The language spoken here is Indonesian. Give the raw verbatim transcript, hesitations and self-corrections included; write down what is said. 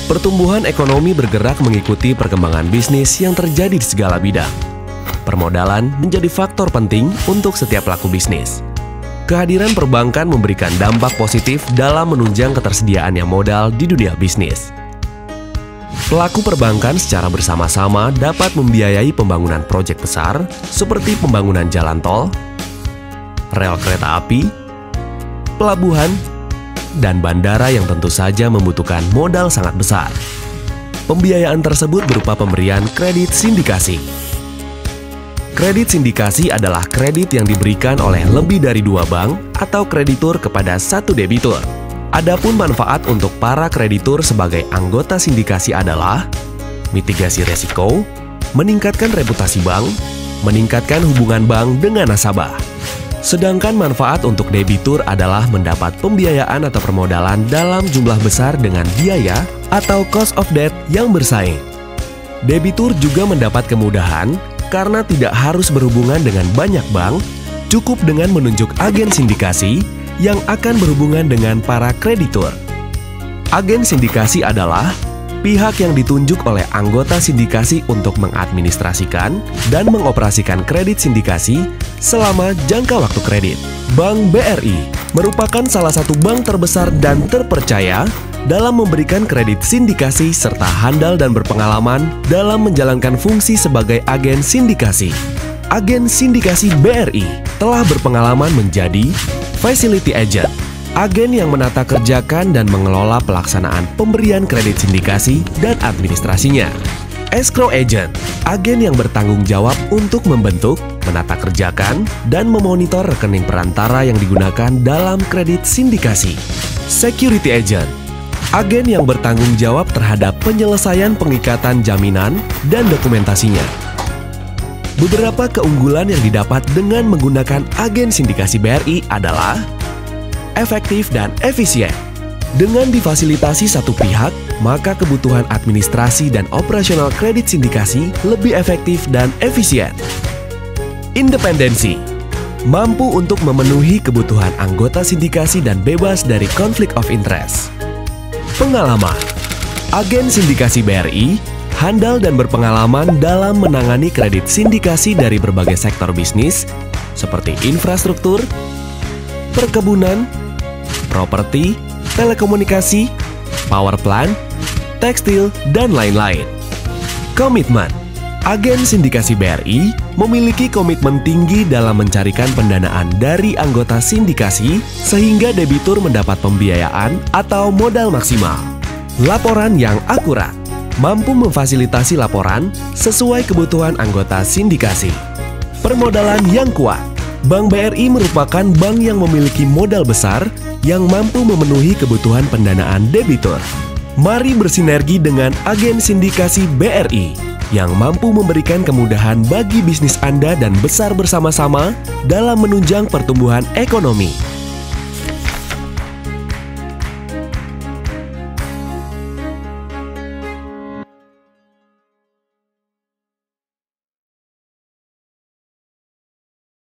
Pertumbuhan ekonomi bergerak mengikuti perkembangan bisnis yang terjadi di segala bidang. Permodalan menjadi faktor penting untuk setiap pelaku bisnis. Kehadiran perbankan memberikan dampak positif dalam menunjang ketersediaan yang modal di dunia bisnis. Pelaku perbankan secara bersama-sama dapat membiayai pembangunan proyek besar seperti pembangunan jalan tol, rel kereta api, pelabuhan, dan bandara yang tentu saja membutuhkan modal sangat besar. Pembiayaan tersebut berupa pemberian kredit sindikasi. Kredit sindikasi adalah kredit yang diberikan oleh lebih dari dua bank atau kreditur kepada satu debitur. Adapun manfaat untuk para kreditur sebagai anggota sindikasi adalah mitigasi resiko, meningkatkan reputasi bank, meningkatkan hubungan bank dengan nasabah. Sedangkan manfaat untuk debitur adalah mendapat pembiayaan atau permodalan dalam jumlah besar dengan biaya atau cost of debt yang bersaing. Debitur juga mendapat kemudahan karena tidak harus berhubungan dengan banyak bank, cukup dengan menunjuk agen sindikasi yang akan berhubungan dengan para kreditur. Agen sindikasi adalah pihak yang ditunjuk oleh anggota sindikasi untuk mengadministrasikan dan mengoperasikan kredit sindikasi selama jangka waktu kredit. Bank B R I merupakan salah satu bank terbesar dan terpercaya dalam memberikan kredit sindikasi serta handal dan berpengalaman dalam menjalankan fungsi sebagai agen sindikasi. Agen sindikasi B R I telah berpengalaman menjadi Facility Agent, agen yang menata kerjakan dan mengelola pelaksanaan pemberian kredit sindikasi dan administrasinya. Escrow Agent, agen yang bertanggung jawab untuk membentuk, menata kerjakan, dan memonitor rekening perantara yang digunakan dalam kredit sindikasi. Security Agent, agen yang bertanggung jawab terhadap penyelesaian pengikatan jaminan dan dokumentasinya. Beberapa keunggulan yang didapat dengan menggunakan agen sindikasi B R I adalah efektif dan efisien. Dengan difasilitasi satu pihak, maka kebutuhan administrasi dan operasional kredit sindikasi lebih efektif dan efisien. Independensi, mampu untuk memenuhi kebutuhan anggota sindikasi dan bebas dari konflik of interest. Pengalaman, agen sindikasi B R I handal dan berpengalaman dalam menangani kredit sindikasi dari berbagai sektor bisnis seperti infrastruktur, perkebunan, properti, telekomunikasi, power plant, tekstil, dan lain-lain. Komitmen, agen sindikasi B R I memiliki komitmen tinggi dalam mencarikan pendanaan dari anggota sindikasi sehingga debitur mendapat pembiayaan atau modal maksimal. Laporan yang akurat, mampu memfasilitasi laporan sesuai kebutuhan anggota sindikasi. Permodalan yang kuat, Bank B R I merupakan bank yang memiliki modal besar yang mampu memenuhi kebutuhan pendanaan debitur. Mari bersinergi dengan agen sindikasi B R I yang mampu memberikan kemudahan bagi bisnis Anda dan besar bersama-sama dalam menunjang pertumbuhan ekonomi.